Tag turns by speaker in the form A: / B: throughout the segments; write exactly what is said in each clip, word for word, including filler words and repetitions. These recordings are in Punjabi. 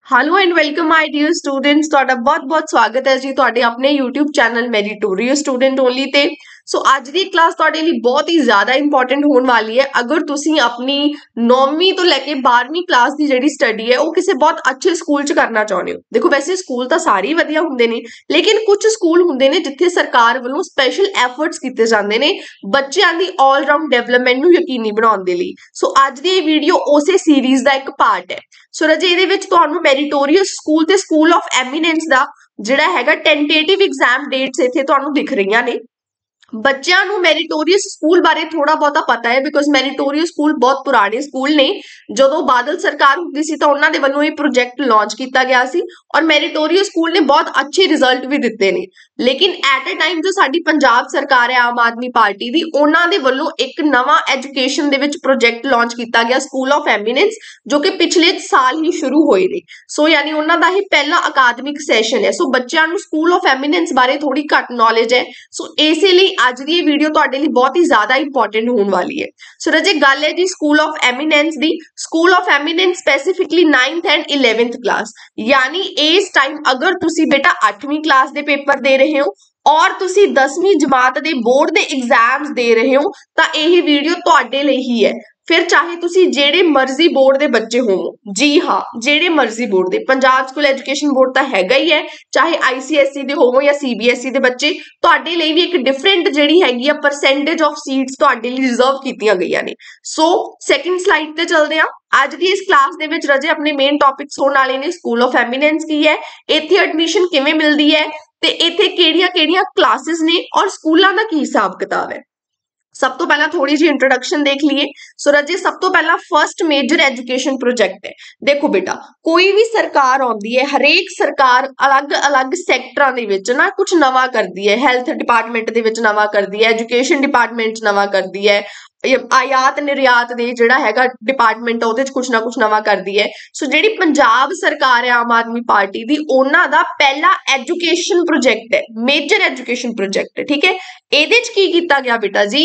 A: Hello and welcome my dear students ਤੁਹਾਡਾ ਬਹੁਤ-ਬਹੁਤ ਸਵਾਗਤ ਹੈ ਜੀ ਤੁਹਾਡੇ ਆਪਣੇ YouTube channel meritorious student only ਤੇ ਸੋ ਅੱਜ ਦੀ ਕਲਾਸ ਤੁਹਾਡੇ ਲਈ ਬਹੁਤ ਹੀ ਜ਼ਿਆਦਾ ਇੰਪੋਰਟੈਂਟ ਹੋਣ ਵਾਲੀ ਹੈ ਅਗਰ ਤੁਸੀਂ ਆਪਣੀ ਨੌਵੀਂ ਤੋਂ ਲੈ ਕੇ ਬਾਰਵੀਂ ਕਲਾਸ ਦੀ ਜਿਹੜੀ ਸਟੱਡੀ ਹੈ ਉਹ ਕਿਸੇ ਬਹੁਤ ਅੱਛੇ ਸਕੂਲ 'ਚ ਕਰਨਾ ਚਾਹੁੰਦੇ ਹੋ ਦੇਖੋ ਵੈਸੇ ਸਕੂਲ ਤਾਂ ਸਾਰੇ ਹੀ ਵਧੀਆ ਹੁੰਦੇ ਨੇ ਲੇਕਿਨ ਕੁਝ ਸਕੂਲ ਹੁੰਦੇ ਨੇ ਜਿੱਥੇ ਸਰਕਾਰ ਵੱਲੋਂ ਸਪੈਸ਼ਲ ਐਫਰਟਸ ਕੀਤੇ ਜਾਂਦੇ ਨੇ ਬੱਚਿਆਂ ਦੀ ਆਲ ਰਾਊਂਡ ਡਿਵੈਲਪਮੈਂਟ ਨੂੰ ਯਕੀਨੀ ਬਣਾਉਣ ਦੇ ਲਈ ਸੋ ਅੱਜ ਦੀ ਇਹ ਵੀਡੀਓ ਉਸੇ ਸੀਰੀਜ਼ ਦਾ ਇੱਕ ਪਾਰਟ ਹੈ ਸੋ ਰਜੇ ਇਹਦੇ ਵਿੱਚ ਤੁਹਾਨੂੰ ਮੈਰੀਟੋਰੀਅਸ ਸਕੂਲ ਤੇ ਸਕੂਲ ਆਫ ਐਮੀਨੈਂਸ ਦਾ ਜਿਹੜਾ ਹੈਗਾ ਟੈਂਟੇਟਿਵ ਐਗਜ਼ਾਮ ਡੇਟਸ ਇੱਥੇ ਤੁਹਾਨੂੰ ਦਿਖ ਰਹੀਆਂ ਨੇ ਬੱਚਿਆਂ ਨੂੰ ਮੈਰੀਟੋਰੀਅਸ ਸਕੂਲ ਬਾਰੇ ਥੋੜਾ ਬਹੁਤਾ ਪਤਾ ਹੈ ਬਿਕੋਜ਼ ਮੈਰੀਟੋਰੀਅਸ ਸਕੂਲ ਬਹੁਤ ਪੁਰਾਣੇ ਸਕੂਲ ਨੇ ਜਦੋਂ ਬਾਦਲ ਸਰਕਾਰ ਹੁੰਦੀ ਸੀ ਤਾਂ ਉਹਨਾਂ ਦੇ ਵੱਲੋਂ ਇਹ ਪ੍ਰੋਜੈਕਟ ਲਾਂਚ ਕੀਤਾ ਗਿਆ ਸੀ ਔਰ ਮੈਰੀਟੋਰੀਅਸ ਸਕੂਲ ਨੇ ਬਹੁਤ ਅੱਛੇ ਰਿਜ਼ਲਟ ਵੀ ਦਿੱਤੇ ਨੇ ਲੇਕਿਨ ਐਟ ਅ ਟਾਈਮ ਜੋ ਸਾਡੀ ਪੰਜਾਬ ਸਰਕਾਰ ਹੈ ਆਮ ਆਦਮੀ ਪਾਰਟੀ ਦੀ ਉਹਨਾਂ ਦੇ ਵੱਲੋਂ ਇੱਕ ਨਵਾਂ ਐਜੂਕੇਸ਼ਨ ਦੇ ਵਿੱਚ ਪ੍ਰੋਜੈਕਟ ਲਾਂਚ ਕੀਤਾ ਗਿਆ ਸਕੂਲ ਆਫ ਐਮੀਨੈਂਸ ਜੋ ਕਿ ਪਿਛਲੇ ਸਾਲ ਹੀ ਸ਼ੁਰੂ ਹੋਏ ਨੇ ਸੋ ਯਾਨੀ ਉਹਨਾਂ ਦਾ ਹੀ ਪਹਿਲਾ ਅਕਾਦਮਿਕ ਸੈਸ਼ਨ ਹੈ ਸੋ ਬੱਚਿਆਂ ਨੂੰ ਸਕੂਲ ਆਫ ਐਮੀਨੈਂਸ ਬਾਰੇ ਥੋੜੀ ਘੱਟ ਨੌਲੇਜ ਹੈ ਸੋ ਇਸੇ ਲਈ ਅੱਜ ਦੀ ਇਹ ਵੀਡੀਓ ਤੁਹਾਡੇ ਲਈ ਬਹੁਤ ਹੀ ਜ਼ਿਆਦਾ ਇੰਪੋਰਟੈਂਟ ਹੋਣ ਵਾਲੀ ਹੈ ਸੋ ਰਜੇ ਗੱਲ ਹੈ ਜੀ ਸਕੂਲ ਆਫ ਐਮੀਨੈਂਸ ਦੀ school of eminence specifically ninth and eleventh class यानी इस टाइम अगर तुसी बेटा आठवीं क्लास दे पेपर दे रहे हो और तुसी दसवीं जमात दे बोर्ड दे एग्जाम्स दे रहे हो तां यह वीडियो तुहाडे लई ही है फिर चाहे तुसी जेड़े मर्जी बोर्ड दे बच्चे हो जी हाँ जेड़े मर्जी बोर्ड दे पंजाब स्कूल एजुकेशन बोर्ड तां हैगा ही है चाहे आईसीएसई दे होवो या सीबीएसई दे बच्चे तुहाडे लई भी एक डिफरेंट जेड़ी हैगी आ परसेंटेज ऑफ सीट्स तुहाडे लई रिजर्व कीतियां गईयां ने सो सैकेंड स्लाइड ते चलदे हां ਅੱਜ ਦੀ ਇਸ ਕਲਾਸ ਦੇ ਵਿੱਚ ਰਜੇ ਆਪਣੇ ਮੇਨ ਟੌਪਿਕਸ ਹੋਣ ਵਾਲੇ ਨੇ ਸਕੂਲ ਆਫ ਐਮੀਨੈਂਸ ਕੀ ਹੈ ਇੱਥੇ ਐਡਮਿਸ਼ਨ ਕਿਵੇਂ ਮਿਲਦੀ ਹੈ ਤੇ ਇੱਥੇ ਕਿਹੜੀਆਂ-ਕਿਹੜੀਆਂ ਕਲਾਸਿਸ ਨੇ ਔਰ ਸਕੂਲਾਂ ਦਾ ਕੀ ਹਿਸਾਬ ਕਿਤਾਬ ਹੈ सब तो पहला थोड़ी जी इंट्रोडक्शन देख लिए सो रजे सब तो पहला फर्स्ट मेजर एजुकेशन प्रोजेक्ट है देखो बेटा कोई भी सरकार आउंदी है हरेक सरकार अलग-अलग सैक्टरां दे विच ना कुछ नवा करदी है हेल्थ डिपार्टमेंट दे विच नवा करदी है एजुकेशन डिपार्टमेंट नवा करदी है आयात निर्यात दे जिहड़ा हैगा डिपार्टमेंट ਉਹਦੇ ਚ ਕੁਛ ਨਾ ਕੁਛ ਨਵਾਂ ਕਰਦੀ ਹੈ ਸੋ ਜਿਹੜੀ ਪੰਜਾਬ ਸਰਕਾਰ ਹੈ ਆਮ ਆਦਮੀ ਪਾਰਟੀ ਦੀ ਉਹਨਾਂ ਦਾ ਪਹਿਲਾ ਐਜੂਕੇਸ਼ਨ ਪ੍ਰੋਜੈਕਟ ਹੈ ਮੇਜਰ ਐਜੂਕੇਸ਼ਨ ਪ੍ਰੋਜੈਕਟ ਠੀਕ ਹੈ ਇਹਦੇ ਚ ਕੀ ਕੀਤਾ ਗਿਆ ਬੇਟਾ ਜੀ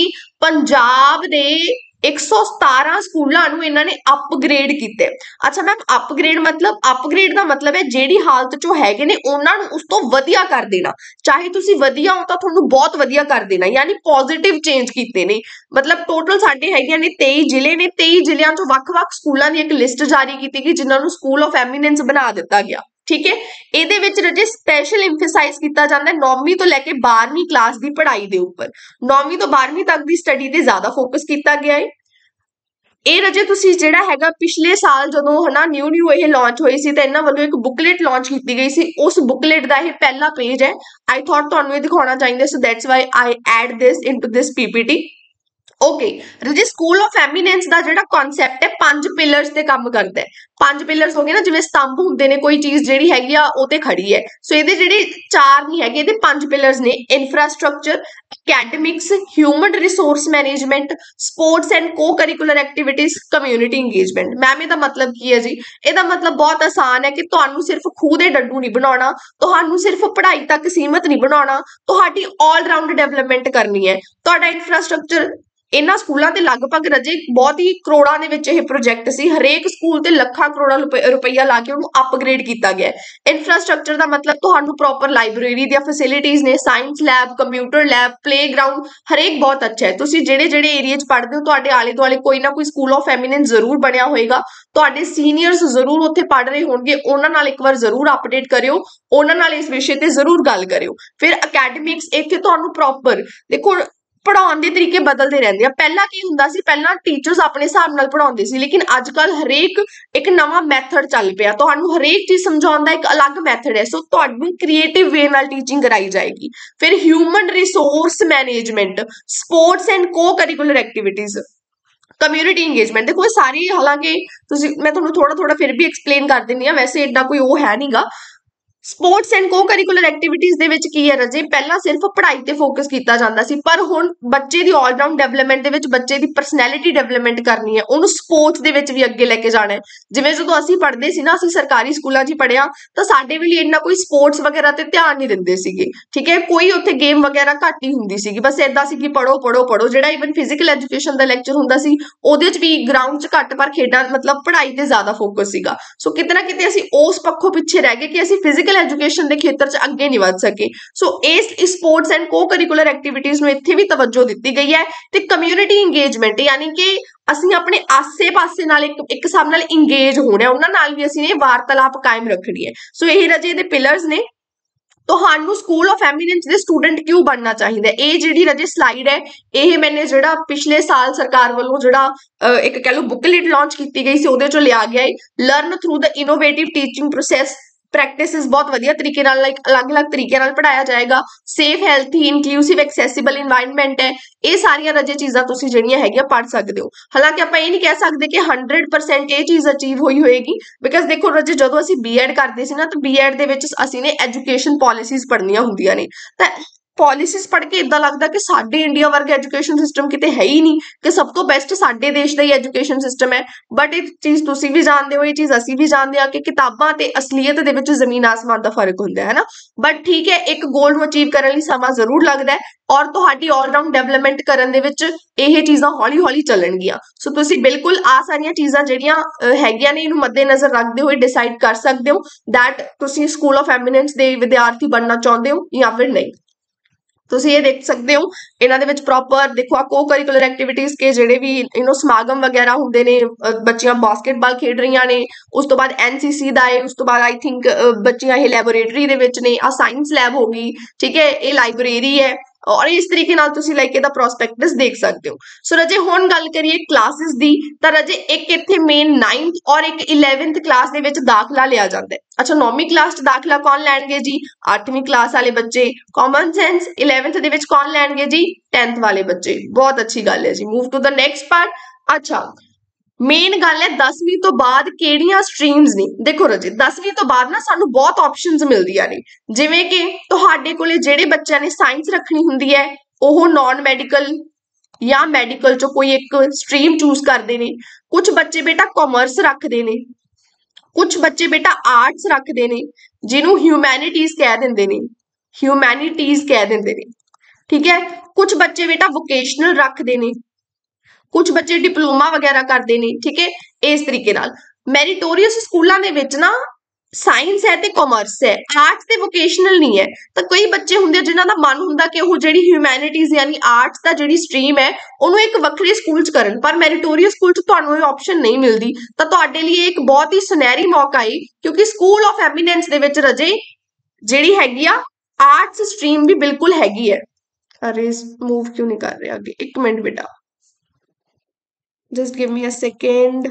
A: ਪੰਜਾਬ ਦੇ एक सौ सतारह ਸਕੂਲਾਂ ਨੂੰ ਇਹਨਾਂ ਨੇ ਅਪਗ੍ਰੇਡ ਕੀਤੇ ਅੱਛਾ ਮੈਮ ਅਪਗ੍ਰੇਡ ਮਤਲਬ ਅਪਗ੍ਰੇਡ ਦਾ ਮਤਲਬ ਹੈ ਜਿਹੜੀ ਹਾਲਤ ਚ ਹੈਗੇ ਨੇ ਉਹਨਾਂ ਨੂੰ ਉਸ ਤੋਂ ਵਧੀਆ ਕਰ ਦੇਣਾ ਚਾਹੇ ਤੁਸੀਂ ਵਧੀਆ ਹੋ ਤਾਂ ਤੁਹਾਨੂੰ ਬਹੁਤ ਵਧੀਆ ਕਰ ਦੇਣਾ ਯਾਨੀ ਪੋਜ਼ਿਟਿਵ ਚੇਂਜ ਕੀਤੇ ਨੇ ਮਤਲਬ ਟੋਟਲ ਸਾਡੇ ਹੈਗੀਆਂ ਨੇ ਤੇਈ ਜ਼ਿਲ੍ਹੇ ਨੇ ਤੇਈ ਜ਼ਿਲ੍ਹਿਆਂ ਚੋਂ ਵੱਖ-ਵੱਖ ਸਕੂਲਾਂ ਦੀ ਇੱਕ ਲਿਸਟ ਜਾਰੀ ਕੀਤੀ ਗਈ ਜਿਨ੍ਹਾਂ ਨੂੰ ਸਕੂਲ ਆਫ ਐਮੀਨੈਂਸ ਬਣਾ ਦਿੱਤਾ ਗਿਆ ठीक है ਇਹਦੇ ਵਿੱਚ ਰਜੇ ਸਪੈਸ਼ਲ ਐਮਫਸਾਈਜ਼ ਕੀਤਾ ਜਾਂਦਾ ਹੈ ਨੌਵੀਂ ਤੋਂ ਲੈ ਕੇ ਬਾਰਵੀਂ ਕਲਾਸ ਦੀ ਪੜ੍ਹਾਈ ਦੇ ਉੱਪਰ ਨੌਵੀਂ ਤੋਂ ਬਾਰਵੀਂ ਤੱਕ ਦੀ ਸਟੱਡੀ ਤੇ ਜ਼ਿਆਦਾ ਫੋਕਸ ਕੀਤਾ ਗਿਆ ਹੈ ਇਹ ਰਜੇ ਤੁਸੀਂ ਜਿਹੜਾ ਹੈਗਾ ਪਿਛਲੇ ਸਾਲ ਜਦੋਂ ਹਨਾ ਨਿਊ ਨਿਊ ਇਹ ਲਾਂਚ ਹੋਈ ਸੀ ਤਾਂ ਇਹਨਾਂ ਵੱਲੋਂ ਇੱਕ ਬੁਕਲੇਟ ਲਾਂਚ ਕੀਤੀ ਗਈ ਸੀ ਉਸ ਬੁਕਲੇਟ ਦਾ ਇਹ ਪਹਿਲਾ ਪੇਜ ਹੈ ਆਈ ਥੌਟ ਤੁਹਾਨੂੰ ਇਹ ਦਿਖਾਉਣਾ ਚਾਹੀਦਾ so that's why I add this into this PPT okay रजी स्कूल ऑफ एमिनेंस ਦਾ ਜਿਹੜਾ ਕਨਸੈਪਟ ਹੈ ਪੰਜ ਪਿਲਰਸ ਤੇ ਕੰਮ ਕਰਦਾ ਹੈ ਪੰਜ ਪਿਲਰਸ ਹੋ ਗਏ ਨਾ ਜਿਵੇਂ ਸਤੰਭ ਹੁੰਦੇ ਨੇ ਕੋਈ ਚੀਜ਼ ਜਿਹੜੀ ਹੈਗੀ ਆ ਉਹ ਤੇ ਖੜੀ ਹੈ ਸੋ ਇਹਦੇ ਜਿਹੜੇ ਚਾਰ ਨਹੀਂ ਹੈਗੇ ਇਹਦੇ ਪੰਜ ਪਿਲਰਸ ਨੇ infrastructure academics human resource management sports and co-curricular activities community engagement ma'am ਇਹਦਾ ਮਤਲਬ ਕੀ ਹੈ ਜੀ ਇਹਦਾ ਮਤਲਬ ਬਹੁਤ ਆਸਾਨ ਹੈ ਕਿ ਤੁਹਾਨੂੰ ਸਿਰਫ ਖੂਹ ਦੇ ਡੱਡੂ ਨਹੀਂ ਬਣਾਉਣਾ ਤੁਹਾਨੂੰ ਸਿਰਫ ਪੜ੍ਹਾਈ ਤੱਕ ਸੀਮਤ ਨਹੀਂ ਬਣਾਉਣਾ ਤੁਹਾਡੀ ਆਲ ਰਾਊਂਡ ਡਿਵੈਲਪਮੈਂਟ ਕਰਨੀ ਹੈ ਤੁਹਾਡਾ ਇਨਫਰਾਸਟ੍ਰਕਚਰ ਇਹਨਾਂ ਸਕੂਲਾਂ ਤੇ ਲਗਭਗ ਰਜੇ ਬਹੁਤ ਹੀ ਕਰੋੜਾਂ ਦੇ ਵਿੱਚ ਇਹ ਪ੍ਰੋਜੈਕਟ ਸੀ ਹਰੇਕ ਸਕੂਲ ਤੇ ਲੱਖਾਂ ਕਰੋੜਾਂ ਰੁਪਈਆ ਲਾ ਕੇ ਉਹਨੂੰ ਅਪਗ੍ਰੇਡ ਕੀਤਾ ਗਿਆ ਇਨਫਰਾਸਟ੍ਰਕਚਰ ਦਾ ਮਤਲਬ ਤੁਹਾਨੂੰ ਪ੍ਰੋਪਰ ਲਾਇਬ੍ਰੇਰੀ ਦੀਆਂ ਫੈਸਿਲਿਟੀਆਂ ਨੇ science lab computer lab playground ਹਰੇਕ ਬਹੁਤ ਅੱਛਾ ਹੈ ਤੁਸੀਂ ਜਿਹੜੇ ਜਿਹੜੇ ਏਰੀਆ 'ਚ ਪੜ੍ਹਦੇ ਹੋ ਤੁਹਾਡੇ ਆਲੇ ਦੁਆਲੇ ਕੋਈ ਨਾ ਕੋਈ ਸਕੂਲ ਆਫ ਐਮੀਨੈਂਸ ਜ਼ਰੂਰ ਬਣਿਆ ਹੋਏਗਾ ਤੁਹਾਡੇ ਸੀਨੀਅਰਸ ਜ਼ਰੂਰ ਉੱਥੇ ਪੜ੍ਹ ਰਹੇ ਹੋਣਗੇ ਉਹਨਾਂ ਨਾਲ ਇੱਕ ਵਾਰ ਜ਼ਰੂਰ ਅਪਡੇਟ ਕਰਿਓ ਉਹਨਾਂ ਨਾਲ ਇਸ ਵਿਸ਼ੇ ਤੇ ਜ਼ਰੂਰ ਗੱਲ ਕਰਿਓ ਫਿਰ ਅਕੈਡਮਿਕਸ ਇੱਥੇ ਤੁਹਾਨੂੰ ਪ੍ਰੋਪਰ ਦੇਖੋ ਪੜਾਉਣ ਦੇ ਤਰੀਕੇ ਬਦਲਦੇ ਰਹਿੰਦੇ ਆ ਪਹਿਲਾਂ ਕੀ ਹੁੰਦਾ ਸੀ ਪਹਿਲਾਂ ਟੀਚਰਸ ਆਪਣੇ ਹਿਸਾਬ ਨਾਲ ਪੜਾਉਂਦੇ ਸੀ ਲੇਕਿਨ ਅੱਜ ਕੱਲ ਹਰੇਕ ਇੱਕ ਨਵਾਂ ਮੈਥਡ ਚੱਲ ਪਿਆ ਤੁਹਾਨੂੰ ਹਰੇਕ ਚੀਜ਼ ਸਮਝਾਉਣ ਦਾ ਇੱਕ ਅਲੱਗ ਮੈਥਡ ਹੈ ਸੋ ਤੁਹਾਨੂੰ ਕ੍ਰੀਏਟਿਵ ਵੇ ਨਾਲ ਟੀਚਿੰਗ ਕਰਾਈ ਜਾਏਗੀ ਫਿਰ human resource management sports and co-curricular activities community engagement ਦੇਖੋ ਇਹ ਸਾਰੀ ਹਾਲਾਂਕਿ ਤੁਸੀਂ ਮੈਂ ਤੁਹਾਨੂੰ ਥੋੜਾ ਥੋੜਾ ਫਿਰ ਵੀ ਐਕਸਪਲੇਨ ਕਰ ਦਿੰਦੀ ਆ ਵੈਸੇ ਏਡਾ ਕੋਈ ਉਹ ਹੈ ਨਹੀਂਗਾ sports and co-curricular activities ਦੇ ਵਿੱਚ ਕੀ ਹੈ ਰਜੇ, ਪਹਿਲਾਂ ਸਿਰਫ ਪੜ੍ਹਾਈ ਤੇ ਫੋਕਸ ਕੀਤਾ ਜਾਂਦਾ ਸੀ, ਪਰ ਹੁਣ ਬੱਚੇ ਦੀ ਆਲ ਰਾਊਂਡ ਡਿਵੈਲਪਮੈਂਟ ਦੇ ਵਿੱਚ ਬੱਚੇ ਦੀ ਪਰਸਨੈਲਿਟੀ ਡਿਵੈਲਪਮੈਂਟ ਕਰਨੀ ਹੈ, ਉਹਨੂੰ ਸਪੋਰਟਸ ਦੇ ਵਿੱਚ ਵੀ ਅੱਗੇ ਲੈ ਕੇ ਜਾਣਾ ਹੈ। ਜਿਵੇਂ ਜਦੋਂ ਅਸੀਂ ਪੜ੍ਹਦੇ ਸੀ ਨਾ, ਅਸੀਂ ਸਰਕਾਰੀ ਸਕੂਲਾਂ 'ਚ ਹੀ ਪੜ੍ਹਿਆ, ਤਾਂ ਸਾਡੇ ਵੀ ਲਈ ਇੰਨਾ ਕੋਈ ਸਪੋਰਟਸ ਵਗੈਰਾ ਤੇ ਧਿਆਨ ਨਹੀਂ ਦਿੰਦੇ ਸੀਗੇ, ਠੀਕ ਹੈ, ਕੋਈ ਉੱਥੇ ਗੇਮ ਵਗੈਰਾ ਘੱਟ ਹੀ ਹੁੰਦੀ ਸੀਗੀ, ਬਸ ਏਦਾਂ ਸੀ ਕਿ ਪੜ੍ਹੋ ਪੜ੍ਹੋ ਪੜ੍ਹੋ। ਜਿਹੜਾ ਇਵਨ ਫਿਜ਼ੀਕਲ ਐਜੂਕੇਸ਼ਨ ਦਾ ਲੈਕਚਰ ਹੁੰਦਾ ਸੀ, ਉਹਦੇ 'ਚ ਵੀ ਗਰਾਊਂਡ 'ਚ ਘੱਟ, ਪਰ ਖੇਡਾਂ ਮਤਲਬ ਪੜ੍ਹਾਈ ਤੇ ਜ਼ਿਆਦਾ ਫੋਕਸ ਸੀਗਾ। ਸੋ ਕਿਤੇ ਨਾ ਕਿਤੇ ਅਸੀਂ ਉਸ ਪੱਖੋਂ ਪਿੱਛੇ ਰਹਿ ਗਏ ਕਿ ਅਸੀਂ ਫਿਜ਼ੀਕਲ ਐਜੂਕੇਸ਼ਨ ਦੇ ਖੇਤਰ 'ਚ ਅੱਗੇ ਨਹੀਂ ਵੱਧ ਸਕੇ। ਸੋ ਇਸ sports and co-curricular activities ਨੂੰ ਇੱਥੇ ਵੀ ਤਵੱਜੋ ਦਿੱਤੀ ਗਈ ਹੈ। ਤੇ ਕਮਿਊਨਿਟੀ ਇੰਗੇਜਮੈਂਟ, ਯਾਨੀ ਕਿ ਅਸੀਂ ਆਪਣੇ ਆਸੇ-ਪਾਸੇ ਨਾਲ ਇੱਕ ਇੱਕ ਹਿਸਾਬ ਨਾਲ ਇੰਗੇਜ ਹੋਣਾ, ਉਹਨਾਂ ਨਾਲ ਵੀ ਅਸੀਂ ਇਹ ਵਾਰਤਾਲਾਪ ਕਾਇਮ ਰੱਖਣੀ ਹੈ। ਸੋ ਇਹ ਰਜੇ ਦੇ ਪਿਲਰਸ ਨੇ। ਤੁਹਾਨੂੰ ਸਕੂਲ ਆਫ ਐਮੀਨੈਂਸ ਦੇ ਸਟੂਡੈਂਟ ਕਿਉਂ ਬਣਨਾ ਚਾਹੀਦਾ, ਇਹ ਜਿਹੜੀ ਰਜੇ ਸਲਾਈਡ ਹੈ, ਇਹ ਮੈंने ਜਿਹੜਾ ਪਿਛਲੇ ਸਾਲ ਸਰਕਾਰ ਵੱਲੋਂ ਜਿਹੜਾ ਇੱਕ ਕਹਿ ਲਓ ਬੁਕਲੇਟ ਲਾਂਚ ਕੀਤੀ ਗਈ ਸੀ, ਉਹਦੇ ਚੋਂ ਲਿਆ ਗਿਆ ਹੈ। Learn through the innovative teaching process, practices ਬਹੁਤ ਵਧੀਆ ਤਰੀਕੇ ਨਾਲ, ਲਾਈਕ ਅਲੱਗ-ਅਲੱਗ ਤਰੀਕੇ ਨਾਲ ਪੜਾਇਆ ਜਾਏਗਾ। Safe, healthy, inclusive, accessible environment ਹੈ। ਇਹ ਸਾਰੀਆਂ ਰਜੇ ਚੀਜ਼ਾਂ ਤੁਸੀਂ ਜਿਹੜੀਆਂ ਹੈਗੀਆਂ ਪੜ੍ਹ ਸਕਦੇ ਹੋ। ਹਾਲਾਂਕਿ ਆਪਾਂ ਇਹ ਨਹੀਂ ਕਹਿ ਸਕਦੇ ਕਿ ਹੰਡਰਡ ਪਰਸੈਂਟ ਇਹ ਚੀਜ਼ ਅਚੀਵ ਹੋਈ ਹੋਏਗੀ, ਬਿਕਾਜ਼ ਦੇਖੋ ਰਜੇ ਜਦੋਂ ਅਸੀਂ ਬੀਐਡ ਕਰਦੇ ਸੀ ਨਾ, ਤਾਂ ਬੀਐਡ ਦੇ ਵਿੱਚ ਅਸੀਂ ਨੇ ਐਜੂਕੇਸ਼ਨ ਪਾਲਿਸੀਜ਼ ਪੜ੍ਹਨੀਆਂ ਹੁੰਦੀਆਂ ਨੇ, ਤਾਂ ਪਾਲਿਸੀਜ਼ ਪੜ੍ਹ ਕੇ ਇਦਾਂ ਲੱਗਦਾ ਕਿ ਸਾਡੇ ਇੰਡੀਆ ਵਰਗਾ ਐਜੂਕੇਸ਼ਨ ਸਿਸਟਮ ਕਿਤੇ ਹੈ ਹੀ ਨਹੀਂ, ਕਿ ਸਭ ਤੋਂ ਬੈਸਟ ਸਾਡੇ ਦੇਸ਼ ਦਾ ਹੀ ਐਜੂਕੇਸ਼ਨ ਸਿਸਟਮ ਹੈ। ਬਟ ਇਹ ਚੀਜ਼ ਤੁਸੀਂ ਵੀ ਜਾਣਦੇ ਹੋ, ਇਹ ਚੀਜ਼ ਅਸੀਂ ਵੀ ਜਾਣਦੇ ਹਾਂ ਕਿ ਕਿਤਾਬਾਂ ਤੇ ਅਸਲੀਅਤ ਦੇ ਵਿੱਚ ਜ਼ਮੀਨ ਆਸਮਾਨ ਦਾ ਫਰਕ ਹੁੰਦਾ ਹੈ ਨਾ। ਬਟ ਠੀਕ ਹੈ, ਇੱਕ ਗੋਲ ਨੂੰ ਅਚੀਵ ਕਰਨ ਲਈ ਸਮਾਂ ਜ਼ਰੂਰ ਲੱਗਦਾ ਹੈ, ਔਰ ਤੁਹਾਡੀ ਆਲਰਾਊਂਡ ਡਿਵੈਲਪਮੈਂਟ ਕਰਨ ਦੇ ਵਿੱਚ ਇਹ ਚੀਜ਼ਾਂ ਹੌਲੀ ਹੌਲੀ ਚੱਲਣਗੀਆਂ। ਸੋ ਤੁਸੀਂ ਬਿਲਕੁਲ ਆ ਸਾਰੀਆਂ ਚੀਜ਼ਾਂ ਜਿਹੜੀਆਂ ਹੈਗੀਆਂ ਨੇ, ਇਹਨੂੰ ਮੱਦੇਨਜ਼ਰ ਰੱਖਦੇ ਹੋਏ ਡਿਸਾਈਡ ਕਰ ਸਕਦੇ ਹੋ ਦੈਟ ਤੁਸੀਂ ਸਕੂਲ ਆਫ ਐਮੀਨੈਂਸ ਦੇ ਵਿਦਿਆਰਥੀ ਬਣਨਾ ਚਾਹੁੰਦੇ ਹੋ ਜਾਂ ਫਿਰ ਨਹੀਂ। ਤੁਸੀਂ ਇਹ ਦੇਖ ਸਕਦੇ ਹੋ ਇਹਨਾਂ ਦੇ ਵਿੱਚ ਪ੍ਰੋਪਰ ਦੇਖੋ ਆ ਕੋ ਕਰਿਕੂਲਰ ਐਕਟੀਵਿਟੀਜ਼ ਕੇ ਜਿਹੜੇ ਵੀ ਇਹਨੂੰ ਸਮਾਗਮ ਵਗੈਰਾ ਹੁੰਦੇ ਨੇ, ਬੱਚੀਆਂ ਬਾਸਕਟਬਾਲ ਖੇਡ ਰਹੀਆਂ ਨੇ, ਉਸ ਤੋਂ ਬਾਅਦ ਐਨਸੀਸੀ ਦਾ ਹੈ, ਉਸ ਤੋਂ ਬਾਅਦ ਆਈ ਥਿੰਕ ਬੱਚੀਆਂ ਇਹ ਲੈਬੋਰੇਟਰੀ ਦੇ ਵਿੱਚ ਨੇ, ਆ ਸਾਇੰਸ ਲੈਬ ਹੋ ਗਈ, ਠੀਕ ਹੈ, ਇਹ ਲਾਇਬ੍ਰੇਰੀ ਹੈ, ਔਰ ਇਸ ਤਰੀਕੇ ਨਾਲ ਤੁਸੀਂ ਲਾਈਕ ਇਹਦਾ ਪ੍ਰੋਸਪੈਕਟਸ ਦੇਖ ਸਕਦੇ ਹੋ। ਸੋ ਰਜੇ ਹੁਣ ਗੱਲ ਕਰੀਏ ਕਲਾਸਿਸ ਦੀ, ਤਾਂ ਰਜੇ ਇੱਕ ਇੱਥੇ ਮੇਨ ਨਾਈਨਥ ਔਰ ਇੱਕ ਇਲੈਵਨਥ ਕਲਾਸ ਦੇ ਵਿੱਚ ਦਾਖਲਾ ਲਿਆ ਜਾਂਦਾ ਹੈ। ਅੱਛਾ, ਨੌਵੀਂ ਕਲਾਸ 'ਚ ਦਾਖਲਾ ਕੌਣ ਲੈਣਗੇ ਜੀ? ਅੱਠਵੀਂ ਕਲਾਸ ਵਾਲੇ ਬੱਚੇ। ਕਾਮਨ ਸੈਂਸ ਇਲੈਵਨਥ ਦੇ ਵਿੱਚ ਕੌਣ ਲੈਣਗੇ ਜੀ? ਟੈਂਥ ਵਾਲੇ ਬੱਚੇ। ਬਹੁਤ ਅੱਛੀ ਗੱਲ ਹੈ ਜੀ। Move to the next part. ਅੱਛਾ, ਮੇਨ ਗੱਲ ਹੈ ਦਸਵੀਂ ਤੋਂ ਬਾਅਦ ਕਿਹੜੀਆਂ ਸਟਰੀਮਸ ਨੇ। ਦੇਖੋ ਰਜੇ ਦਸਵੀਂ ਤੋਂ ਬਾਅਦ ਨਾ ਸਾਨੂੰ ਬਹੁਤ ਆਪਸ਼ਨਸ ਮਿਲਦੀਆਂ ਨੇ, ਜਿਵੇਂ ਕਿ ਤੁਹਾਡੇ ਕੋਲੇ ਜਿਹੜੇ ਬੱਚਿਆਂ ਨੇ ਸਾਇੰਸ ਰੱਖਣੀ ਹੁੰਦੀ ਹੈ, ਉਹ ਨਾਨ ਮੈਡੀਕਲ ਜਾਂ ਮੈਡੀਕਲ ਚੋਂ ਕੋਈ ਇੱਕ ਸਟਰੀਮ ਚੂਜ਼ ਕਰਦੇ ਨੇ। ਕੁਝ ਬੱਚੇ ਬੇਟਾ ਕਾਮਰਸ ਰੱਖਦੇ ਨੇ, ਕੁਝ ਬੱਚੇ ਬੇਟਾ ਆਰਟਸ ਰੱਖਦੇ ਨੇ, ਜਿਹਨੂੰ ਹਿਊਮੈਨਿਟੀਜ਼ ਕਹਿ ਦਿੰਦੇ ਨੇ, ਹਿਊਮੈਨਿਟੀਜ਼ ਕਹਿ ਦਿੰਦੇ ਨੇ, ਠੀਕ ਹੈ। ਕੁਝ ਬੱਚੇ ਬੇਟਾ ਵੋਕੇਸ਼ਨਲ ਰੱਖਦੇ ਨੇ, ਕੁਝ ਬੱਚੇ ਡਿਪਲੋਮਾ ਵਗੈਰਾ ਕਰਦੇ ਨੇ, ਠੀਕ ਹੈ। ਇਸ ਤਰੀਕੇ ਨਾਲ ਮੈਰੀਟੋਰੀਅਸ ਸਕੂਲਾਂ ਦੇ ਵਿੱਚ ਨਾ ਸਾਇੰਸ ਹੈ ਤੇ ਕਾਮਰਸ ਹੈ, ਆਰਟਸ ਤੇ ਵੋਕੇਸ਼ਨਲ ਨਹੀਂ ਹੈ। ਤਾਂ ਕਈ ਬੱਚੇ ਹੁੰਦੇ ਜਿਨ੍ਹਾਂ ਦਾ ਮਨ ਹੁੰਦਾ ਕਿ ਉਹ ਜਿਹੜੀ ਹਿਊਮੈਨਿਟੀਜ਼ ਯਾਨੀ ਆਰਟਸ ਦਾ ਜਿਹੜੀ ਸਟਰੀਮ ਹੈ ਉਹਨੂੰ ਇੱਕ ਵੱਖਰੇ ਸਕੂਲ 'ਚ ਕਰਨ, ਪਰ ਮੈਰੀਟੋਰੀਅਸ ਸਕੂਲ 'ਚ ਤੁਹਾਨੂੰ ਇਹ ਆਪਸ਼ਨ ਨਹੀਂ ਮਿਲਦੀ। ਤਾਂ ਤੁਹਾਡੇ ਲਈ ਇੱਕ ਬਹੁਤ ਹੀ ਸੁਨਹਿਰੀ ਮੌਕਾ ਹੈ, ਕਿਉਂਕਿ ਸਕੂਲ ਆਫ ਐਮੀਨੈਂਸ ਦੇ ਵਿੱਚ ਰਜੇ ਜਿਹੜੀ ਹੈਗੀ ਆ ਆਰਟਸ ਸਟਰੀਮ ਵੀ ਬਿਲਕੁਲ ਹੈਗੀ ਹੈ। ਅਰੇ ਮੂਵ ਕਿਉਂ ਨਹੀਂ ਕਰ ਰਿਹਾ ਅੱਗੇ? ਇੱਕ ਮਿੰਟ ਬੇਟਾ, just give me a second.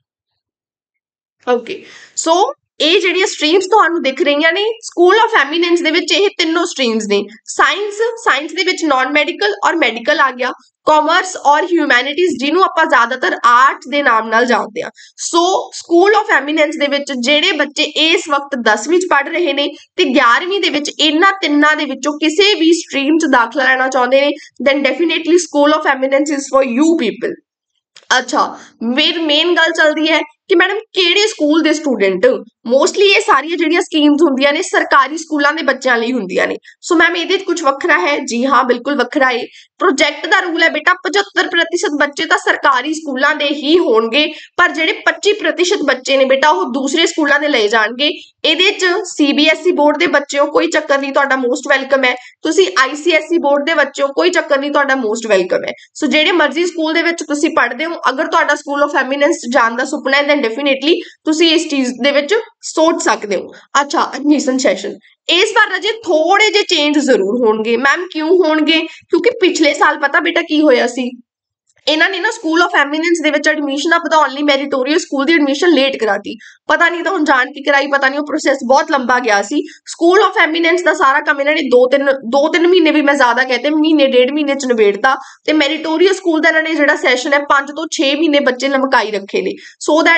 A: Okay, so ਇਹ ਜਿਹੜੀਆਂ ਸਟਰੀਮਸ ਤੁਹਾਨੂੰ ਦਿਖ ਰਹੀਆਂ ਨੇ ਸਕੂਲ ਆਫ ਐਮੀਨੈਂਸ ਦੇ ਵਿੱਚ, ਇਹ ਤਿੰਨੋਂ ਸਟਰੀਮਸ ਨੇ। ਸਾਇੰਸ, ਸਾਇੰਸ ਦੇ ਵਿੱਚ ਨਾਨ ਮੈਡੀਕਲ ਔਰ ਮੈਡੀਕਲ ਆ ਗਿਆ, ਕਾਮਰਸ ਔਰ ਹਿਊਮੈਨਿਟੀਜ਼ ਜਿਹਨੂੰ ਆਪਾਂ ਜ਼ਿਆਦਾਤਰ ਆਰਟਸ ਦੇ ਨਾਮ ਨਾਲ ਜਾਣਦੇ ਹਾਂ। ਸੋ ਸਕੂਲ ਆਫ ਐਮੀਨੈਂਸ ਦੇ ਵਿੱਚ ਜਿਹੜੇ ਬੱਚੇ ਇਸ ਵਕਤ ਦਸਵੀਂ 'ਚ ਪੜ੍ਹ ਰਹੇ ਨੇ ਤੇ ਗਿਆਰਵੀਂ ਦੇ ਵਿੱਚ ਇਹਨਾਂ ਤਿੰਨਾਂ ਦੇ ਵਿੱਚੋਂ ਕਿਸੇ ਵੀ ਸਟਰੀਮ 'ਚ ਦਾਖਲਾ ਲੈਣਾ ਚਾਹੁੰਦੇ ਨੇ, then definitely school of eminence is for you people। ਅੱਛਾ, ਮੇਰ ਮੇਨ ਗੱਲ ਚੱਲਦੀ ਹੈ ਕਿ ਮੈਡਮ ਕਿਹੜੇ ਸਕੂਲ ਦੇ ਸਟੂਡੈਂਟ। ਮੋਸਟਲੀ ਇਹ ਸਾਰੀਆਂ ਜਿਹੜੀਆਂ ਸਕੀਮਸ ਹੁੰਦੀਆਂ ਨੇ ਸਰਕਾਰੀ ਸਕੂਲਾਂ ਦੇ ਬੱਚਿਆਂ ਲਈ ਹੁੰਦੀਆਂ ਨੇ। ਸੋ ਮੈਮ ਇਹਦੇ 'ਚ ਕੁਝ ਵੱਖਰਾ ਹੈ? ਜੀ ਹਾਂ, ਬਿਲਕੁਲ ਵੱਖਰਾ ਹੈ। ਪ੍ਰੋਜੈਕਟ ਦਾ ਰੂਲ ਹੈ ਬੇਟਾ ਪਝੱਤਰ ਪ੍ਰਤੀਸ਼ਤ ਬੱਚੇ ਤਾਂ ਸਰਕਾਰੀ ਸਕੂਲਾਂ ਦੇ ਹੀ ਹੋਣਗੇ, ਪਰ ਜਿਹੜੇ ਪੱਚੀ ਪ੍ਰਤੀਸ਼ਤ ਬੱਚੇ ਨੇ ਬੇਟਾ ਉਹ ਦੂਸਰੇ ਸਕੂਲਾਂ ਦੇ ਲਏ ਜਾਣਗੇ। ਇਹਦੇ 'ਚ ਸੀਬੀਐਸਈ ਬੋਰਡ ਦੇ ਬੱਚਿਓ ਕੋਈ ਚੱਕਰ ਨਹੀਂ, ਤੁਹਾਡਾ ਮੋਸਟ ਵੈਲਕਮ ਹੈ। ਤੁਸੀਂ ਆਈਸੀਐਸਈ ਬੋਰਡ ਦੇ ਬੱਚਿਓ ਕੋਈ ਚੱਕਰ ਨਹੀਂ, ਤੁਹਾਡਾ ਮੋਸਟ ਵੈਲਕਮ ਹੈ। ਸੋ ਜਿਹੜੇ ਮਰਜ਼ੀ ਸਕੂਲ ਦੇ ਵਿੱਚ ਤੁਸੀਂ ਪੜ੍ਹਦੇ ਹੋ, ਅਗਰ ਤੁਹਾਡਾ ਸਕੂਲ ਆਫ ਐਮੀਨੈਂਸ ਜਾਣ ਦਾ ਸੁਪਨਾ ਹੈ, then definitely ਤੁਸੀਂ ਇਸ ਚੀਜ਼ ਦੇ ਵਿੱਚ ਸੋਚ ਸਕਦੇ ਹੋ। ਅੱਛਾ, ਐਡਮਿਸ਼ਨ ਸੈਸ਼ਨ ਇਸ ਵਾਰ ਰਾਜੇ ਥੋੜੇ ਜਿਹੇ ਚੇਂਜ ਜ਼ਰੂਰ ਹੋਣਗੇ। ਮੈਮ ਕਿਉਂ ਹੋਣਗੇ? ਕਿਉਂਕਿ ਪਿਛਲੇ ਸਾਲ ਪਤਾ ਬੇਟਾ ਕੀ ਹੋਇਆ ਸੀ, ਇਹਨਾਂ ਨੇ ਨਾ ਸਕੂਲ ਆਫ ਐਮੀਨੈਂਸ ਦੇ ਵਿੱਚ ਐਡਮਿਸ਼ਨਾਂ ਵਧਾਉਣ ਲਈ ਮੈਰੀਟੋਰੀਅਸ ਸਕੂਲ ਦੀ ਐਡਮਿਸ਼ਨ ਲੇਟ ਕਰਾਤੀ। ਪਤਾ ਨਹੀਂ ਤਾਂ ਹੁਣ ਜਾਣ ਕੇ ਕਰਾਈ, ਪਤਾ ਨਹੀਂ, ਉਹ ਪ੍ਰੋਸੈਸ ਬਹੁਤ ਲੰਬਾ ਗਿਆ ਸੀ। ਸਕੂਲ ਆਫ ਐਮੀਨੈਂਸ ਦਾ ਸਾਰਾ ਕੰਮ ਇਹਨਾਂ ਨੇ ਦੋ ਤਿੰਨ ਦੋ ਤਿੰਨ ਮਹੀਨੇ ਵੀ ਮੈਂ ਜ਼ਿਆਦਾ ਕਹਤੇ, ਮਹੀਨੇ ਡੇਢ ਮਹੀਨੇ 'ਚ ਨਿਬੇੜਤਾ। ਤੇ ਮੈਰੀਟੋਰੀਅਸ ਸਕੂਲ ਦਾ ਇਹਨਾਂ ਨੇ ਜਿਹੜਾ ਸੈਸ਼ਨ ਹੈ ਪੰਜ ਤੋਂ ਛੇ ਮਹੀਨੇ ਬੱਚੇ ਲਮਕਾਈ ਰੱਖੇ ਨੇ, ਸੋ ਦੈਟ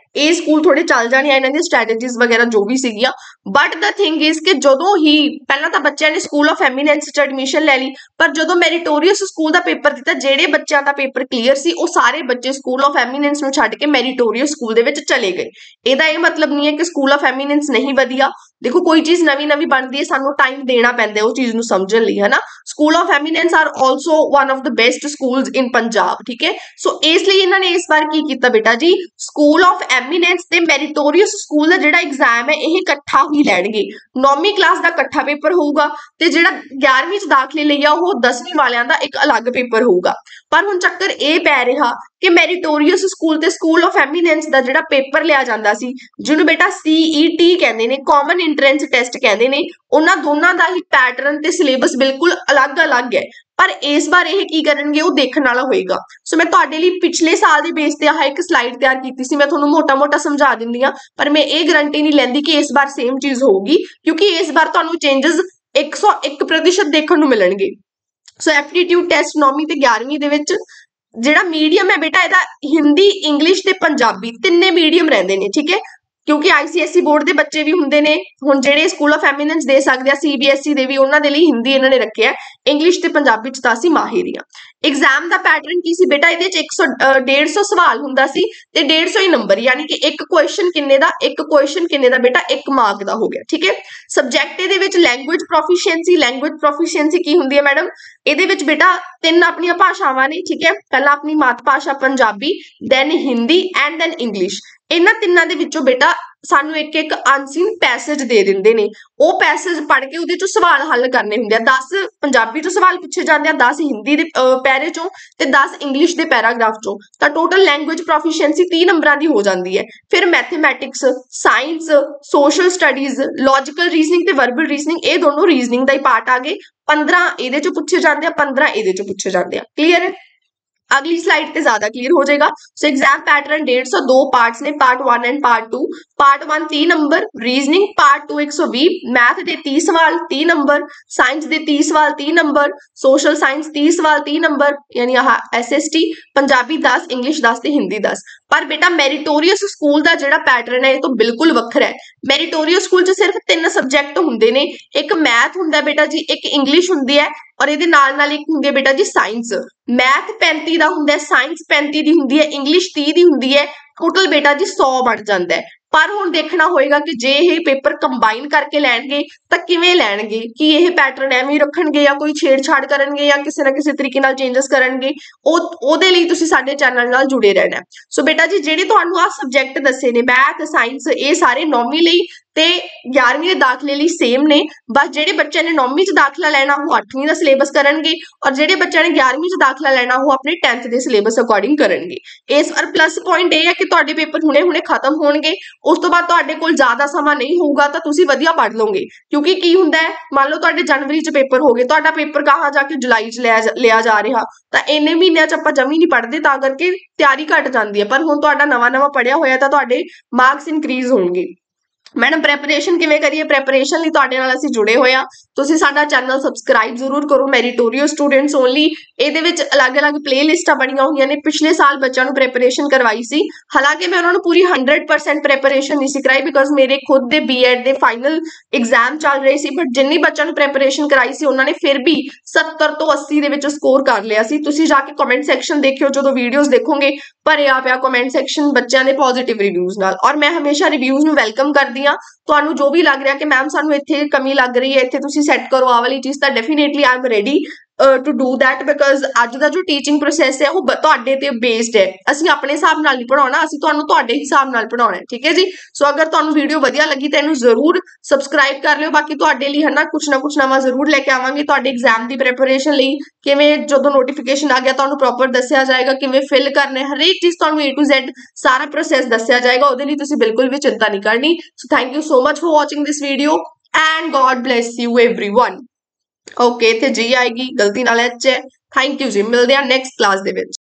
A: ਇਹ ਸਕੂਲ ਥੋੜੇ ਚੱਲ ਜਾਣੇ ਆ ਇਹਨਾਂ ਦੀਆਂ ਸਟ੍ਰੈਟਜੀਜ਼ ਵਗੈਰਾ ਜੋ ਵੀ ਸੀਗੀਆਂ। ਬਟ ਦਾ ਥਿੰਗ ਇਜ਼ ਕਿ ਜਦੋਂ ਹੀ ਪਹਿਲਾਂ ਤਾਂ ਬੱਚਿਆਂ ਨੇ ਸਕੂਲ ਆਫ ਐਮੀਨੈਂਸ 'ਚ ਐਡਮਿਸ਼ਨ ਲੈ ਲਈ, ਪਰ ਜਦੋਂ ਮੈਰੀਟੋਰੀਅਸ ਸਕੂਲ ਦਾ ਪੇਪਰ ਦਿੱਤਾ, ਜਿਹੜੇ ਬੱਚਿਆਂ ਦਾ ਪੇਪਰ ਕਲੀਅਰ ਸੀ ਉਹ ਸਾਰੇ ਬੱਚੇ ਸਕੂਲ ਆਫ ਐਮੀਨੈਂਸ ਨੂੰ ਛੱਡ ਕੇ ਮੈਰੀਟੋਰੀਅਸ ਸਕੂਲ ਦੇ ਵਿੱਚ ਚਲੇ ਗਏ। ਇਹਦਾ ਇਹ ਮਤਲਬ ਨਹੀਂ ਹੈ ਕਿ ਸਕੂਲ ਆਫ ਐਮੀਨੈਂਸ ਨਹੀਂ ਵਧੀਆ। ਦੇਖੋ ਕੋਈ ਚੀਜ਼ ਨਵੀਂ ਨਵੀਂ ਬਣਦੀ ਹੈ, ਸਾਨੂੰ ਟਾਈਮ ਦੇਣਾ ਪੈਂਦਾ ਉਹ ਚੀਜ਼ ਨੂੰ ਸਮਝਣ ਲਈ, ਹਨਾ। School of eminence are also one of the best schools in Punjab, ਠੀਕ ਹੈ। ਸੋ ਇਸ ਲਈ ਇਹਨਾਂ ਨੇ ਇਸ ਵਾਰ ਕੀ ਕੀਤਾ ਬੇਟਾ ਜੀ, ਸਕੂਲ ਆਫ ਐਮੀਨੈਂਸ ਤੇ ਮੈਰੀਟੋਰੀਅਸ ਸਕੂਲ ਦਾ ਜਿਹੜਾ ਐਗਜ਼ਾਮ ਹੈ ਇਹ ਇਕੱਠਾ ਹੀ ਲੈਣਗੇ। ਨੌਵੀਂ ਕਲਾਸ ਦਾ ਇਕੱਠਾ ਪੇਪਰ ਹੋਊਗਾ ਤੇ ਜਿਹੜਾ ਗਿਆਰਵੀਂ ਚ ਦਾਖਲੇ ਲਈ ਆ ਉਹ ਦਸਵੀਂ ਵਾਲਿਆਂ ਦਾ ਇੱਕ ਅਲੱਗ ਪੇਪਰ ਹੋਊਗਾ। ਪਰ ਹੁਣ ਚੱਕਰ ਇਹ ਪੈ ਰਿਹਾ ਕਿ ਮੈਰੀਟੋਰੀਅਸ ਸਕੂਲ ਤੇ ਸਕੂਲ ਆਫ ਐਮੀਨੈਂਸ ਦਾ ਜਿਹੜਾ ਪੇਪਰ ਲਿਆ ਜਾਂਦਾ ਸੀ, ਜਿਹਨੂੰ ਬੇਟਾ ਸੀ ਈ ਟੀ ਕਹਿੰਦੇ ਨੇ, ਕਾਮਨ ਐਂਟਰੈਂਸ ਟੈਸਟ ਕਹਿੰਦੇ ਨੇ, ਉਹਨਾਂ ਦੋਨਾਂ ਦਾ ਹੀ ਪੈਟਰਨ ਤੇ ਸਿਲੇਬਸ ਬਿਲਕੁਲ ਅਲੱਗ-ਅਲੱਗ ਹੈ। ਪਰ ਇਸ ਵਾਰ ਇਹ ਕੀ ਕਰਨਗੇ ਉਹ ਦੇਖਣ ਵਾਲਾ ਹੋਏਗਾ। ਸੋ ਮੈਂ ਤੁਹਾਡੇ ਲਈ ਪਿਛਲੇ ਸਾਲ ਦੇ ਬੇਸ ਤੇ ਆਹ ਇੱਕ ਸਲਾਈਡ ਤਿਆਰ ਕੀਤੀ ਸੀ, ਮੈਂ ਤੁਹਾਨੂੰ ਮੋਟਾ-ਮੋਟਾ ਸਮਝਾ ਦਿੰਦੀ ਹਾਂ, ਪਰ ਮੈਂ ਇਹ ਗਰੰਟੀ ਨਹੀਂ ਲੈਂਦੀ ਕਿ ਇਸ ਵਾਰ ਸੇਮ ਚੀਜ਼ ਹੋਊਗੀ, ਕਿਉਂਕਿ ਇਸ ਵਾਰ ਤੁਹਾਨੂੰ ਚੇਂਜਸ ਇੱਕ ਸੌ ਇੱਕ ਪ੍ਰਤੀਸ਼ਤ ਦੇਖਣ ਨੂੰ ਮਿਲਣਗੇ। ਸੋ ਐਪਟੀਟਿਊਡ ਟੈਸਟ ਨੌਵੀਂ ਤੇ ਗਿਆਰਵੀਂ ਦੇ ਵਿੱਚ ਜਿਹੜਾ ਮੀਡੀਅਮ ਹੈ ਬੇਟਾ ਇਹਦਾ ਹਿੰਦੀ, ਇੰਗਲਿਸ਼ ਤੇ ਪੰਜਾਬੀ ਤਿੰਨੇ ਮੀਡੀਅਮ ਰਹਿੰਦੇ ਨੇ, ਠੀਕ ਹੈ। ਕਿਉਂਕਿ ਆਈਸੀਐਸਈ ਬੋਰਡ ਦੇ ਬੱਚੇ ਵੀ ਹੁੰਦੇ ਨੇ, ਹੁਣ ਜਿਹੜੇ ਸਕੂਲ ਆਫ ਐਮੀਨੈਂਸ ਦੇ ਸਕਦੇ ਆ ਸੀਬੀਐਸਈ ਦੇ ਵੀ, ਉਹਨਾਂ ਦੇ ਲਈ ਹਿੰਦੀ ਇਹਨਾਂ ਨੇ ਰੱਖਿਆ, ਇੰਗਲਿਸ਼ ਤੇ ਪੰਜਾਬੀ ਚ ਤਾਂ ਅਸੀਂ ਮਾਹਿਰ ਹਾਂ। ਐਗਜ਼ਾਮ ਦਾ ਪੈਟਰਨ ਕੀ ਸੀ ਬੇਟਾ, ਇਹਦੇ ਚ ਇੱਕ ਸੌ ਡੇਢ ਸੌ ਸਵਾਲ ਹੁੰਦਾ ਸੀ ਤੇ ਡੇਢ ਸੌ ਹੀ ਨੰਬਰ, ਯਾਨੀ ਕਿ ਇੱਕ ਕੁਐਸਚਨ ਕਿੰਨੇ ਦਾ, ਇੱਕ ਕੁਐਸਚਨ ਕਿੰਨੇ ਦਾ ਬੇਟਾ, ਇੱਕ ਮਾਰਕ ਦਾ ਹੋ ਗਿਆ, ਠੀਕ ਹੈ। ਸਬਜੈਕਟ ਇਹਦੇ ਵਿੱਚ ਲੈਂਗੁਏਜ ਪ੍ਰੋਫੀਸ਼ੀਐਂਸੀ, ਲੈਂਗੁਏਜ ਪ੍ਰੋਫੀਸ਼ੀਐਂਸੀ ਕੀ ਹੁੰਦੀ ਹੈ ਮੈਡਮ, ਇਹਦੇ ਵਿੱਚ ਬੇਟਾ ਤਿੰਨ ਆਪਣੀਆਂ ਭਾਸ਼ਾਵਾਂ ਨੇ, ਠੀਕ ਹੈ। ਪਹਿਲਾਂ ਆਪਣੀ ਮਾਤ ਭਾਸ਼ਾ Punjabi, then Hindi and then English. ਇਹਨਾਂ ਤਿੰਨਾਂ ਦੇ ਵਿੱਚੋਂ ਬੇਟਾ ਸਾਨੂੰ ਇੱਕ ਇੱਕ ਅਨਸੀਨ ਪੈਸੇਜ ਦੇ ਦਿੰਦੇ ਨੇ, ਉਹ ਪੈਸੇਜ ਪੜ੍ਹ ਕੇ ਉਹਦੇ ਚੋਂ ਸਵਾਲ ਹੱਲ ਕਰਨੇ ਹੁੰਦੇ ਆ। ਦਸ ਪੰਜਾਬੀ ਤੋਂ ਸਵਾਲ ਪੁੱਛੇ ਜਾਂਦੇ ਆ, ਦਸ ਹਿੰਦੀ ਦੇ ਪੈਰੇ ਚੋਂ ਤੇ ਦਸ ਇੰਗਲਿਸ਼ ਦੇ ਪੈਰਾਗ੍ਰਾਫ ਚੋਂ, ਤਾਂ ਟੋਟਲ ਲੈਂਗੁਏਜ ਪ੍ਰੋਫੀਸ਼ੀਐਂਸੀ ਤੀਹ ਨੰਬਰਾਂ ਦੀ ਹੋ ਜਾਂਦੀ ਹੈ। ਫਿਰ mathematics, science, social studies, logical reasoning ਤੇ ਵਰਬਲ ਰੀਜ਼ਨਿੰਗ, ਇਹ ਦੋਨੋਂ ਰੀਜ਼ਨਿੰਗ ਦਾ ਹੀ ਪਾਰਟ ਆ ਗਏ। ਪੰਦਰਾਂ ਇਹਦੇ ਚੋਂ ਪੁੱਛੇ ਜਾਂਦੇ ਆ, ਪੰਦਰਾਂ ਇਹਦੇ ਚੋਂ ਪੁੱਛੇ ਜਾਂਦੇ ਆ। ਕਲੀਅਰ ਹੈ? अगली स्लाइड पे ज्यादा क्लियर हो जाएगा। सो एग्जाम पैटर्न डेढ़ सौ दो पार्ट्स ने, part one and part two. Part one तीस नंबर, रीजनिंग पार्ट टू एक सौ बीस, मैथ दे तीस सवाल तीस नंबर, साइंस दे तीस सवाल तीस नंबर, सोशल साइंस तीस सवाल तीस नंबर, यानी आह एसएसटी, पंजाबी दस, इंग्लिश दस ते हिंदी दस। पर बेटा मैरिटोरियस स्कूल का जिहड़ा पैटर्न है ये तो बिल्कुल वखरा है। मैरिटोरियस स्कूल च सिर्फ तीन सब्जैक्ट हुंदे ने, एक मैथ हुंदा बेटा जी, एक इंग्लिश हुंदी है और ਇਹਦੇ ਨਾਲ ਨਾਲ ਇੱਕ ਹੁੰਦੀ ਹੈ ਬੇਟਾ ਜੀ ਸਾਇੰਸ। ਮੈਥ पैंतीस ਦਾ ਹੁੰਦਾ ਹੈ, ਸਾਇੰਸ पैंतीस ਦੀ ਹੁੰਦੀ ਹੈ, ਇੰਗਲਿਸ਼ तीस ਦੀ ਹੁੰਦੀ ਹੈ, ਟੋਟਲ ਬੇਟਾ ਜੀ सौ ਬਣ ਜਾਂਦਾ ਹੈ। ਪਰ ਹੁਣ ਦੇਖਣਾ ਹੋਏਗਾ ਕਿ ਜੇ ਇਹ ਪੇਪਰ ਕੰਬਾਈਨ ਕਰਕੇ ਲੈਣਗੇ ਤਾਂ ਕਿਵੇਂ ਲੈਣਗੇ, ਕਿ ਇਹ ਪੈਟਰਨ ਐਵੇਂ ਹੀ ਰੱਖਣਗੇ ਜਾਂ ਕੋਈ ਛੇੜਛਾੜ ਕਰਨਗੇ ਜਾਂ ਕਿਸੇ ਨਾ ਕਿਸੇ ਤਰੀਕੇ ਨਾਲ ਚੇਂਜਸ ਕਰਨਗੇ, ਉਹ ਉਹਦੇ ਲਈ ਤੁਸੀਂ ਸਾਡੇ ਚੈਨਲ ਨਾਲ ਜੁੜੇ ਰਹਿਣਾ। ਸੋ ਬੇਟਾ ਜੀ ਜਿਹੜੇ ਤੁਹਾਨੂੰ ਆ ਸਬਜੈਕਟ ਦੱਸੇ ਨੇ ਮੈਥ, ਸਾਇੰਸ, ਇਹ ਸਾਰੇ ਨੌਵੀਂ ਲਈ ਤੇ ਗਿਆਰਵੀਂ ਦੇ ਦਾਖਲੇ ਲਈ ਸੇਮ ਨੇ। ਬਸ ਜਿਹੜੇ ਬੱਚਿਆਂ ਨੇ ਨੌਵੀਂ ਚ ਦਾਖਲਾ ਲੈਣਾ ਉਹ ਅੱਠਵੀਂ ਦਾ ਸਿਲੇਬਸ ਕਰਨਗੇ, ਔਰ ਜਿਹੜੇ ਬੱਚਿਆਂ ਨੇ ਗਿਆਰਵੀਂ ਚ ਦਾਖਲਾ ਲੈਣਾ ਉਹ ਆਪਣੇ ਟੈਂਥ ਦੇ ਸਿਲੇਬਸ ਅਕੋਰਡਿੰਗ ਕਰਨਗੇ। ਇਸ ਵਾਰ ਪਲੱਸ ਪੁਆਇੰਟ ਇਹ ਹੈ ਕਿ ਤੁਹਾਡੇ ਪੇਪਰ ਹੁਣੇ ਹੁਣੇ ਖਤਮ ਹੋਣਗੇ, ਉਸ ਤੋਂ ਬਾਅਦ ਤੁਹਾਡੇ ਕੋਲ ਜ਼ਿਆਦਾ ਸਮਾਂ ਨਹੀਂ ਹੋਊਗਾ ਤਾਂ ਤੁਸੀਂ ਵਧੀਆ ਪੜ੍ਹ ਲਓਗੇ। ਕਿਉਂਕਿ ਕੀ ਹੁੰਦਾ ਹੈ, ਮੰਨ ਲਓ ਤੁਹਾਡੇ ਜਨਵਰੀ ਚ ਪੇਪਰ ਹੋ ਗਏ, ਤੁਹਾਡਾ ਪੇਪਰ ਕਹਾਂ ਜਾ ਕੇ ਜੁਲਾਈ ਚ ਲਿਆ ਲਿਆ ਜਾ ਰਿਹਾ, ਤਾਂ ਇੰਨੇ ਮਹੀਨਿਆਂ ਚ ਆਪਾਂ ਜਮੀ ਨਹੀਂ ਪੜ੍ਹਦੇ, ਤਾਂ ਕਰਕੇ ਤਿਆਰੀ ਘਟ ਜਾਂਦੀ ਹੈ। ਪਰ ਹੁਣ ਤੁਹਾਡਾ ਨਵਾਂ ਨਵਾਂ ਪੜ੍ਹਿਆ ਹੋਇਆ ਤਾਂ ਤੁਹਾਡੇ ਮਾਰਕਸ ਇਨਕਰੀਜ਼ ਹੋਣਗੇ। मैडम प्रैपरेशन किवें करिए, प्रैपरेशन ਲਈ ਤੁਹਾਡੇ ਨਾਲ ਅਸੀਂ ਜੁੜੇ ਹੋਏ ਆ। ਤੁਸੀਂ ਸਾਡਾ ਚੈਨਲ ਸਬਸਕ੍ਰਾਈਬ ਜ਼ਰੂਰ ਕਰੋ, ਮੈਰੀਟੋਰੀਅਸ ਸਟੂਡੈਂਟਸ ਓਨਲੀ। ਇਹਦੇ ਵਿੱਚ ਅਲੱਗ-ਅਲੱਗ ਪਲੇਲਿਸਟਾਂ ਬਣੀਆਂ ਹੋਈਆਂ ਨੇ। ਪਿਛਲੇ ਸਾਲ ਬੱਚਿਆਂ ਨੂੰ ਪ੍ਰੈਪਰੇਸ਼ਨ ਕਰਵਾਈ ਸੀ, ਹਾਲਾਂਕਿ ਮੈਂ ਉਹਨਾਂ ਨੂੰ ਪੂਰੀ ਹੰਡਰਡ ਪਰਸੈਂਟ ਪ੍ਰੈਪਰੇਸ਼ਨ ਨਹੀਂ ਸੀ ਕਰਾਈ, ਬਿਕਾਜ਼ ਮੇਰੇ ਖੁਦ ਦੇ ਬੀਐਡ ਦੇ ਫਾਈਨਲ ਐਗਜ਼ਾਮ ਚੱਲ ਰਹੇ ਸੀ। ਬਟ ਜਿੰਨੀ ਬੱਚਿਆਂ ਨੂੰ ਪ੍ਰੈਪਰੇਸ਼ਨ ਕਰਾਈ ਸੀ ਉਹਨਾਂ ਨੇ ਫਿਰ ਵੀ ਸੱਤਰ ਤੋਂ ਅੱਸੀ ਦੇ ਵਿੱਚ ਸਕੋਰ ਕਰ ਲਿਆ ਸੀ। ਤੁਸੀਂ ਜਾ ਕੇ ਕਮੈਂਟ ਸੈਕਸ਼ਨ ਦੇਖਿਓ, ਜਦੋਂ ਵੀਡੀਓਜ਼ ਦੇਖੋਗੇ ਭਰਿਆ ਪਿਆ ਕਮੈਂਟ ਸੈਕਸ਼ਨ ਬੱਚਿਆਂ ਦੇ ਪੋਜ਼ਿਟਿਵ ਰਿਵਿਊਜ਼ ਨਾਲ। ਔਰ ਮੈਂ ਹਮੇਸ਼ਾ ਰਿਵਿਊਜ਼ ਨੂੰ ਵੈਲਕਮ ਕਰਦੀ ਆ। ਤੁਹਾਨੂੰ ਜੋ ਵੀ ਲੱਗ ਰਿਹਾ ਕਿ ਮੈਮ ਸਾਨੂੰ ਇੱਥੇ ਕਮੀ ਲੱਗ ਰਹੀ ਹੈ, ਇੱਥੇ ਤੁਸੀਂ ਸੈੱਟ ਕਰੋ ਆਹ ਵਾਲੀ ਚੀਜ਼, ਤਾਂ definitely I am ready to do that, because ਅੱਜ ਦਾ ਜੋ ਟੀਚਿੰਗ ਪ੍ਰੋਸੈਸ ਹੈ ਉਹ ਤੁਹਾਡੇ ਤੇ ਬੇਸਡ ਹੈ। ਅਸੀਂ ਆਪਣੇ ਹਿਸਾਬ ਨਾਲ ਨਹੀਂ ਪੜਾਉਣਾ, ਅਸੀਂ ਤੁਹਾਨੂੰ ਤੁਹਾਡੇ ਹਿਸਾਬ ਨਾਲ ਪੜਾਉਣਾ ਹੈ, ਠੀਕ ਹੈ ਜੀ। ਸੋ ਅਗਰ ਤੁਹਾਨੂੰ ਵੀਡੀਓ ਵਧੀਆ ਲੱਗੀ ਤਾਂ ਇਹਨੂੰ ਜ਼ਰੂਰ ਸਬਸਕ੍ਰਾਈਬ ਕਰ ਲਿਓ। ਬਾਕੀ ਤੁਹਾਡੇ ਲਈ ਹੈ ਨਾ ਕੁਛ ਨਾ ਕੁਛ ਨਵਾਂ ਜ਼ਰੂਰ ਲੈ ਕੇ ਆਵਾਂਗੇ। ਤੁਹਾਡੇ ਐਗਜ਼ਾਮ ਦੀ ਪ੍ਰੈਪਰੇਸ਼ਨ ਲਈ ਕਿਵੇਂ ਜਦੋਂ ਨੋਟੀਫਿਕੇਸ਼ਨ ਆ ਗਿਆ ਤੁਹਾਨੂੰ ਪ੍ਰੋਪਰ ਦੱਸਿਆ ਜਾਏਗਾ, ਕਿਵੇਂ ਫਿਲ ਕਰਨੇ, ਹਰੇਕ ਚੀਜ਼ ਤੁਹਾਨੂੰ ਏ ਟੂ ਜ਼ੈਡ ਸਾਰਾ ਪ੍ਰੋਸੈਸ ਦੱਸਿਆ ਜਾਏਗਾ। ਉਹਦੇ ਲਈ ਤੁਸੀਂ ਬਿਲਕੁਲ ਵੀ ਚਿੰਤਾ ਨਹੀਂ ਕਰਨੀ। So thank you so much for watching this video and God bless you everyone. Okay, ਇੱਥੇ ਜੀ ਆਏਗੀ, ਗਲਤੀ ਨਾਲ ਐਚ ਹੈ। ਥੈਂਕ ਯੂ ਜੀ, ਮਿਲਦੇ ਆ ਨੈਕਸਟ ਕਲਾਸ ਦੇ ਵਿੱਚ।